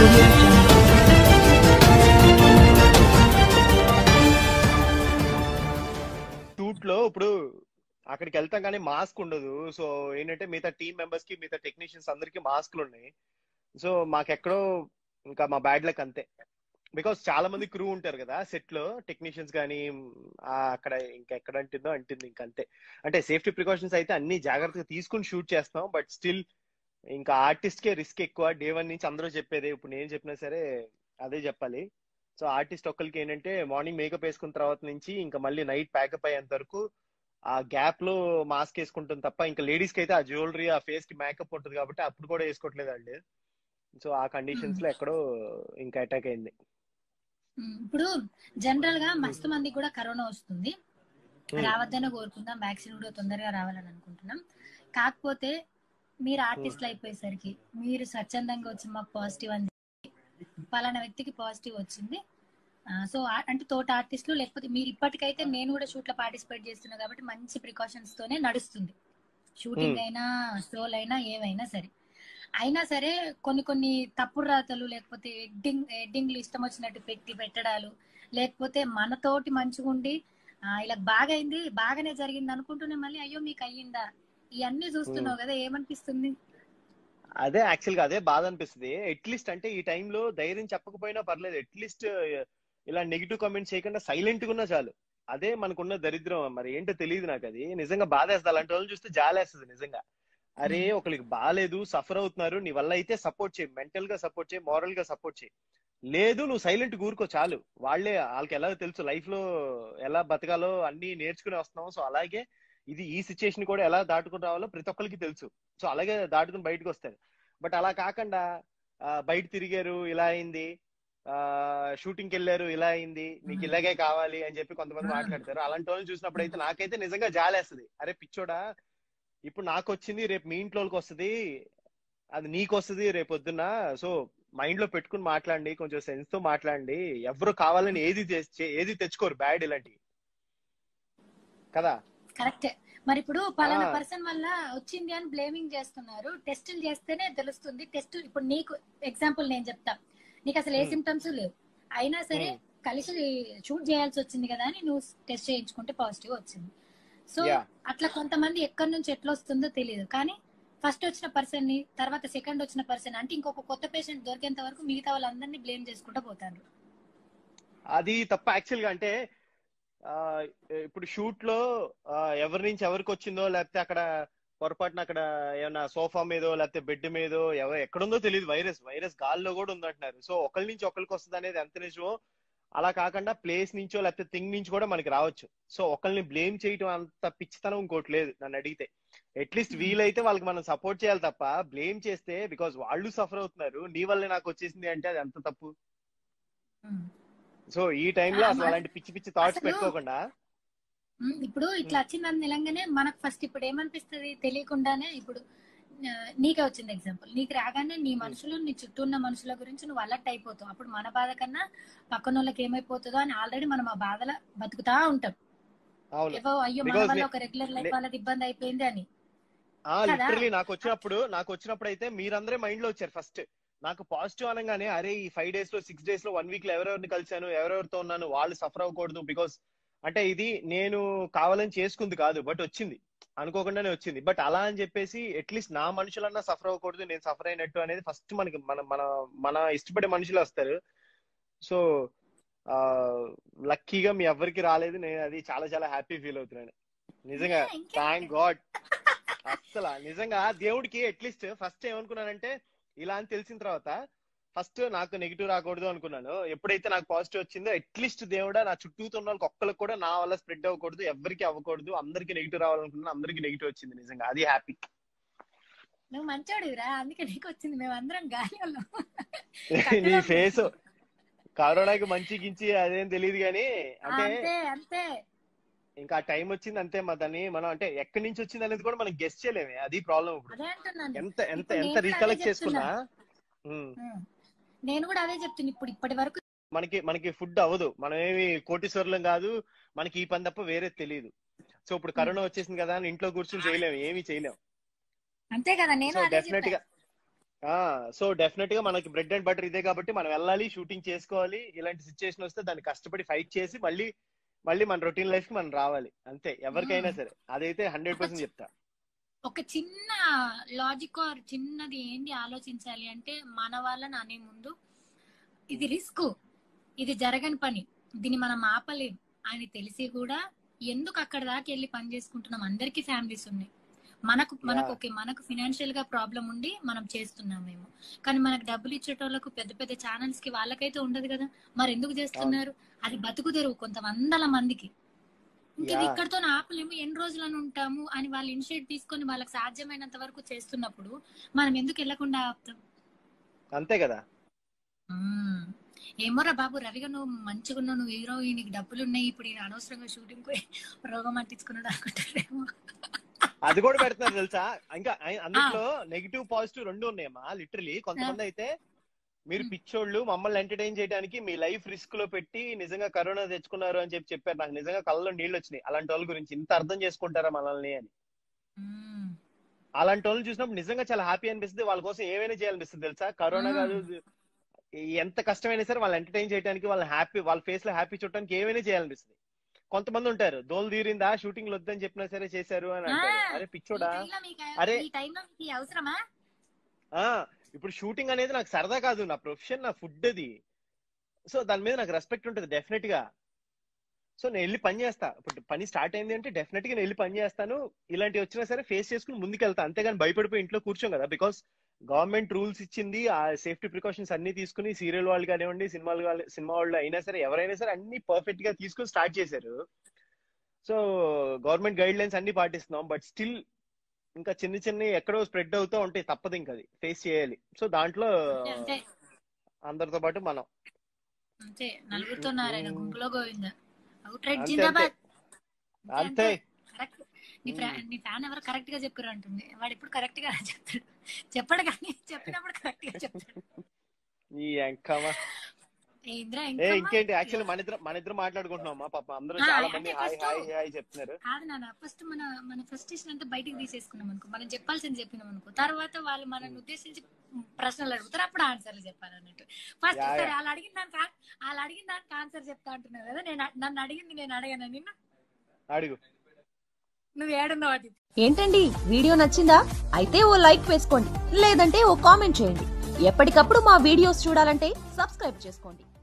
Audio Jungle. Shoot లో ఇప్పుడు అక్కడికి వెళ్తాం కానీ మాస్క్ ఉండదు. సో ఏంటంటే మిగతా టీమ్ మెంబర్స్ కి మిగతా టెక్నీషియన్స్ అందరికి మాస్క్లు ఉన్నాయి. సో మాకెక్కడో ఇంకా మా బ్యాడ్ లక్ అంతే. బికాస్ చాలా మంది క్రూ ఉంటారు కదా సెట్ లో, టెక్నీషియన్స్ కానీ అక్కడ ఇంకెక్కడ అంటుందో అంటుంది ఇంకంతే. అంటే సేఫ్టీ ప్రికాషన్స్ అయితే అన్ని జాగ్రత్తగా తీసుకుని షూట్ చేస్తాం, బట్ స్టిల్ ఇంకా ఆర్టిస్ట్ కే రిస్క్ ఎక్కువ. డే వన్ నుంచి అందరూ చెప్పేది, ఇప్పుడు నేను చెప్పినా సరే అదే చెప్పాలి. సో ఆర్టిస్ట్ ఒక్కరికి ఏంటంటే మార్నింగ్ మేకప్ వేసుకున్న తర్వాత నుంచి ఇంకా మళ్ళీ నైట్ ప్యాకప్ అయ్యేంత వరకు ఆ గ్యాప్ లో మాస్క్ వేసుకుంటుంది తప్ప, ఇంకా లేడీస్ కి అయితే ఆ జ్యువెలరీ ఆ ఫేస్ కి మేకప్ ఉంటుంది కాబట్టి అప్పుడు కూడా వేసుకోవట్లేదు అండి. సో ఆ కండిషన్స్ లో ఎక్కడో ఇంకా అటాక్ అయింది. ఇప్పుడు జనరల్ గా మస్తు మందికి కూడా కరోనా వస్తుంది, రావద్దనే కోరుకుందాం, వ్యాక్సిన్ కూడా తొందరగా రావాలని అనుకుంటున్నాం. కాకపోతే మీరు ఆర్టిస్ట్లు అయిపోయేసరికి మీరు స్వచ్ఛందంగా వచ్చి మాకు పాజిటివ్ అని పలానా వ్యక్తికి పాజిటివ్ వచ్చింది. సో అంటే తోట ఆర్టిస్టులు లేకపోతే మీరు ఇప్పటికైతే నేను కూడా షూట్ లో పార్టిసిపేట్ చేస్తున్నా కాబట్టి మంచి ప్రికాషన్స్ తోనే నడుస్తుంది. షూటింగ్ అయినా షోలు అయినా ఏవైనా సరే. అయినా సరే కొన్ని తప్పుడు రాతలు లేకపోతే ఎడ్డింగ్లు ఇష్టం వచ్చినట్టు పెట్టడాలు, లేకపోతే మనతోటి మంచిగా ఉండి ఇలా బాగైంది బాగానే జరిగింది అనుకుంటూనే మళ్ళీ అయ్యో మీకు అయ్యిందా, ఇవన్నీ చూస్తున్నావు కదా, ఏమనిపిస్తుంది? అదే యాక్చువల్ గా అదే బాధ అనిపిస్తుంది. అట్లీస్ట్ అంటే ఈ టైంలో ధైర్యం చెప్పకపోయినా పర్లేదు, అట్లీస్ట్ ఇలా నెగిటివ్ కామెంట్స్ చేయకుండా సైలెంట్ గా ఉన్నా చాలు. అదే మనకున్న దరిద్రం. మరి ఏంటో తెలియదు నాకు, అది నిజంగా బాధేస్తుంది. అలాంటి వాళ్ళు చూస్తే జాలేస్తుంది నిజంగా. అరే ఒకరికి బాగాలేదు, సఫర్ అవుతున్నారు, నీ వల్ల అయితే సపోర్ట్ చేయి, మెంటల్ గా సపోర్ట్ చేయి, మోరల్ గా సపోర్ట్ చేయి. లేదు నువ్వు సైలెంట్ కూరుకో చాలు. వాళ్ళకి ఎలా తెలుసు లైఫ్ లో ఎలా బతకాలో అన్ని నేర్చుకుని వస్తున్నాం. సో అలాగే ఈ సిచ్యుయేషన్ కూడా ఎలా దాటుకుని రావాలో ప్రతి ఒక్కరికి తెలుసు. సో అలాగే దాటుకుని బయటకు వస్తారు. బట్ అలా కాకుండా బయట తిరిగారు ఇలా అయింది, షూటింగ్కి వెళ్ళారు ఇలా అయింది, మీకు ఇలాగే కావాలి అని చెప్పి కొంతమంది మాట్లాడతారు. అలాంటి వాళ్ళని చూసినప్పుడు అయితే నాకైతే నిజంగా జాలేస్తుంది. అరే పిచ్చోడా, ఇప్పుడు నాకు వచ్చింది రేపు మీ ఇంట్లోకి వస్తుంది, అది నీకు వస్తుంది రేపు పొద్దున్న. సో మైండ్ లో పెట్టుకుని మాట్లాడండి, కొంచెం సెన్స్ తో మాట్లాడండి. ఎవరు కావాలని ఏది తెచ్చుకోరు బ్యాడ్ ఇలాంటివి కదా. కరెక్టే. మరి ఇప్పుడు పలానా పర్సన్ వల్ల వచ్చింది అని బ్లేమింగ్ చేస్తున్నారు. టెస్టులు చేస్తేనే తెలుస్తుంది. టెస్ట్ ఇప్పుడు నీకు ఎగ్జాంపుల్ నేను చెప్తా, నీకు అసలు ఏ సిమ్టమ్స్ లేవు, అయినా సరే కలిసి షూట్ చేయాల్సి వచ్చింది కదా అని నువ్వు టెస్ట్ చేయించుకుంటే పాజిటివ్ వచ్చింది. సో అట్లా కొంతమంది ఎక్కడి నుంచి ఎట్లా వస్తుందో తెలియదు, కానీ ఫస్ట్ వచ్చిన పర్సన్ ని తర్వాత సెకండ్ వచ్చిన పర్సన్ అంటే ఇంకొక కొత్త పేషెంట్ దొరికేంత వరకు మిగతా వాళ్ళందరినీ బ్లేమ్ చేసుకుంటూ పోతారు. అది తప్ప యాక్చువల్ గా. అంటే ఇప్పుడు షూట్ లో ఎవరి నుంచి ఎవరికి వచ్చిందో, లేకపోతే అక్కడ పొరపాటున అక్కడ ఏమన్నా సోఫా మీదో లేకపోతే బెడ్ మీదో ఎక్కడుందో తెలియదు. వైరస్ గాల్లో కూడా ఉందంటున్నారు. సో ఒకరి నుంచి ఒకరికి వస్తుంది అనేది ఎంత నిజమో, అలా కాకుండా ప్లేస్ నుంచో లేకపోతే థింగ్ నుంచి కూడా మనకి రావచ్చు. సో ఒకరిని బ్లేమ్ చేయటం అంత పిచ్చితనం ఇంకోటి లేదు నన్ను అడిగితే. అట్లీస్ట్ వీలైతే వాళ్ళకి మనం సపోర్ట్ చేయాలి తప్ప బ్లేమ్ చేస్తే, బికాస్ వాళ్ళు సఫర్ అవుతున్నారు, నీ వల్లే నాకు వచ్చేసింది అంటే అది ఎంత తప్పు. సో ఈ టైంలో అసలు అలాంటి పిచ్చి పిచ్చి థాట్స్ పెట్టుకోకుండా ఇప్పుడు ఇట్లా వచ్చిందని నిలంగానే మనకు ఫస్ట్ ఇప్పుడు ఏమనిపిస్తుంది తెలియకుండానే, ఇప్పుడు నీకే వచ్చింది ఎగ్జాంపుల్, నీకు రాగానే నీ మనుషులు నీ చుట్టూ ఉన్న మనుషుల గురించి నువ్వు అలర్ట్ అయిపోతావు. అప్పుడు మన బాధ కన్నా పక్కన వాళ్ళకి ఏమైపోతుందో అని ఆల్రెడీ మనం ఆ బాధల బతుకుతా ఉంటాం. అయ్యో మన వల్ల ఒక రెగ్యులర్ లైఫ్ వాళ్ళకి ఇబ్బంది అయిపోయింది అని. లిటరలీ నాకు వచ్చినప్పుడు అయితే మీరందరే మైండ్ లో వచ్చారు. ఫస్ట్ నాకు పాజిటివ్ అనగానే అరే ఈ 5 days లో 6 days లో 1 week లో ఎవరెవరిని కలిశాను, ఎవరెవరితో ఉన్నాను, వాళ్ళు సఫర్ అవ్వకూడదు. బికాస్ అంటే ఇది నేను కావాలని చేసుకుంది కాదు, బట్ వచ్చింది, అనుకోకుండానే వచ్చింది. బట్ అలా అని చెప్పేసి అట్లీస్ట్ నా మనుషులన్నా సఫర్ అవ్వకూడదు, నేను సఫర్ అయినట్టు అనేది ఫస్ట్ మనకి మన మన మన ఇష్టపడే మనుషులు వస్తారు. సో లక్కీగా మీ ఎవ్వరికి రాలేదు. నేను అది చాలా చాలా హ్యాపీ ఫీల్ అవుతున్నాను నిజంగా. Thank God. అస్సలు నిజంగా దేవుడికి అట్లీస్ట్ ఫస్ట్ ఏమనుకున్నానంటే, ఇలా అని తెలిసిన తర్వాత ఫస్ట్ నాకు నెగిటివ్ రాకూడదు అనుకున్నాను. ఎప్పుడైతే నాకు పాజిటివ్ వచ్చిందో అట్లీస్ట్ దేవుడా నా చుట్టూ ఉన్న వాళ్ళకి ఒక్కరికి కూడా నా వల్ల స్ప్రెడ్ అవ్వకూడదు, ఎవరికి అవ్వకూడదు, అందరికి నెగిటివ్ రావాలనుకున్నాను, అందరికి నెగిటివ్ వచ్చింది. నిజంగా అది హ్యాపీ. నువ్వు మంచోడివిరా, అందుకే నీకు వచ్చింది. మేము అందరం గాలి నీ ఫేస్ కరోనాకి మంచి గించి అదేం తెలియదు కానీ అంతే ఇంకా టైం వచ్చింది అంతే. దాన్ని మనం అంటే ఎక్కడి నుంచి వచ్చింది అనేది కూడా మనం గెస్ చేయలేమే, అది ప్రాబ్లం. ఎంత ఎంత ఎంత రీకలెక్ట్ చేసుకున్నా నేను కూడా అదే చెప్తున్నా. ఇప్పుడు ఇప్పటి వరకు మనకి ఫుడ్ అవ్వదు, మనం ఏమి కోటీశ్వరులం కాదు, మనకి ఈ పని తప్ప వేరే తెలియదు. సో ఇప్పుడు కరోనా వచ్చేసింది కదా అని ఇంట్లో కూర్చొని చేయలేము, ఏమీ చేయలేము. అంతే కదా. నేను డెఫినెట్ గా సో డెఫినెట్ గా మనకి బ్రెడ్ అండ్ బటర్ ఇదే కాబట్టి మనం వెళ్ళాలి, షూటింగ్ చేసుకోవాలి. ఇలాంటి సిచ్యువేషన్ వస్తే దాన్ని కష్టపడి ఫైట్ చేసి మళ్ళీ మళ్ళీ మన రొటీన్ లైఫ్ కి మనం రావాలి అంతే, ఎవరికైనా సరే. అదైతే 100% చెప్తా. ఒక చిన్న లాజిక్ ఆర్ చిన్నది ఏంటి ఆలోచించాలి అంటే, మన వాళ్ళని అనే ముందు ఇది రిస్క్, ఇది జరగని పని, దీన్ని మనం ఆపలేం అని తెలిసి కూడా ఎందుకు అక్కడ దాకా వెళ్ళి పని చేసుకుంటున్నాం? అందరికీ ఫ్యామిలీస్ ఉన్నాయి. మనకు ఫినాన్షియల్ గా ప్రాబ్లం ఉండి మనం చేస్తున్నామేమో, కానీ మనకు డబ్బులు ఇచ్చేటోళ్ళకు పెద్ద పెద్ద ఛానల్స్ కి వాళ్ళకైతే ఉండదు కదా, మరి ఎందుకు చేస్తున్నారు? అది బతుకు తెరువు కొంత వందల మందికి. ఇంక ఇక్కడతో ఆపలేము, ఎన్ని రోజులని ఉంటాము అని వాళ్ళు ఇనిషియేట్ తీసుకొని వాళ్ళకి సాధ్యమైనంత వరకు చేస్తున్నప్పుడు మనం ఎందుకు వెళ్లకుండా ఆపుతాం? అంతే కదా. ఏమోరా బాబు, రవిగా నువ్వు మంచిగా ఉన్నావు, నువ్వు హీరో, నీకు డబ్బులు ఉన్నాయి, ఇప్పుడు ఈయన అనవసరంగా షూటింగ్ పోయి రోగం అంటించుకున్నాడు అనుకుంటారేమో. అది కూడా పెడుతున్నారు తెలుసా. ఇంకా అందులో నెగిటివ్ పాజిటివ్ రెండు ఉన్నాయమ్మా. లిటరలీ కొంతమంది అయితే మీరు పిచ్చోళ్ళు, మమ్మల్ని ఎంటర్టైన్ చేయడానికి మీ లైఫ్ రిస్క్ లో పెట్టి నిజంగా కరోనా తెచ్చుకున్నారు అని చెప్పారు. నాకు నిజంగా కళ్ళలో నీళ్ళు వచ్చినాయి. అలాంటి వాళ్ళ గురించి ఇంత అర్థం చేసుకుంటారా మనల్ని అని. అలాంటి వాళ్ళు చూసినప్పుడు నిజంగా చాలా హ్యాపీ అనిపిస్తుంది. వాళ్ళ కోసం ఏమైనా చేయాలనిపిస్తుంది తెలుసా. కరోనా కాదు, ఎంత కష్టమైనా సరే వాళ్ళు ఎంటర్టైన్ చేయడానికి, వాళ్ళ హ్యాపీ, వాళ్ళ ఫేస్ లో హ్యాపీ చూడటానికి ఏమైనా చేయాలనిపిస్తుంది. కొంతమంది ఉంటారు దోలు తీరిందా షూటింగ్ లో వద్దని చెప్పినా సరే చేశారు అని అంటారు. అరే పిచ్చోడా, అరే ఇప్పుడు షూటింగ్ అనేది నాకు సరదా కాదు, నా ప్రొఫెషన్, నా ఫుడ్ అది. సో దాని మీద నాకు రెస్పెక్ట్ ఉంటుంది డెఫినెట్ గా. సో నేను వెళ్ళి పని చేస్తా. ఇప్పుడు పని స్టార్ట్ అయింది అంటే డెఫినెట్ గా నేను వెళ్ళి పని చేస్తాను. ఇలాంటివి వచ్చినా సరే ఫేస్ చేసుకుని ముందుకెళ్తా, అంతేగాని భయపడిపోయి ఇంట్లో కూర్చోం కదా. బికాస్ గవర్నమెంట్ రూల్స్ ఇచ్చింది, ఆ సేఫ్టీ ప్రికాషన్స్ అన్ని తీసుకుని సీరియల్ వాళ్ళు కానివ్వండి, సినిమా వాళ్ళు అయినా సరే ఎవరైనా సరే అన్ని పర్ఫెక్ట్ గా తీసుకుని స్టార్ట్ చేశారు. సో గవర్నమెంట్ గైడ్ లైన్స్ అన్ని పాటిస్తున్నాం. బట్ స్టిల్ ఇంకా చిన్న చిన్న ఎక్కడో స్ప్రెడ్ అవుతూ ఉంటాయి, తప్పదు, ఇంకా అది ఫేస్ చేయాలి. సో దాంట్లో అందరితో పాటు మనం అంతే, నలుగురితో నారాయణ గుంపులో గోవింద. అంతే. నీ ఫ్యాన్ ఎవరు కరెక్ట్ గా చెప్పారు అంటుంది. వాడు ఇప్పుడు కరెక్ట్ గా చెప్తాడు, చెప్పాడు కానీ చెప్పినప్పుడు కరెక్ట్ గా చెప్తాడు. ఇంకేంటి, యాక్చువల్లీ మన ఇద్దరు మాట్లాడుకుంటున్నాం. పాప అందరూ చాలా మంది హాయ్ హాయ్ హాయ్ చెప్తున్నారు. కాదు నాన్న, ఫస్ట్ మన ఫ్రస్ట్రేషన్ అంతా బయటికి తీసేసుకున్నాం అనుకో, మనం చెప్పాల్సింది చెప్పినాం అనుకో, తర్వాత వాళ్ళు మనల్ని ఉద్దేశించి ప్రశ్నలు అడుగుతారు, అప్పుడు ఆన్సర్లు చెప్పాలన్నట్టు. ఫస్ట్ సరే వాళ్ళు అడిగిన దానికి ఆన్సర్ చెప్తా అంటున్నారు కదా. నన్ను అడిగింది నేను అడగను, నిన్న అడుగు. నువ్వు ఏడున్నావు అది. ఏంటండి వీడియో నచ్చిందా? అయితే ఓ లైక్ వేసుకోండి, లేదంటే ఓ కామెంట్ చేయండి. ఎప్పటికప్పుడు మా వీడియోస్ చూడాలంటే సబ్స్క్రైబ్ చేసుకోండి.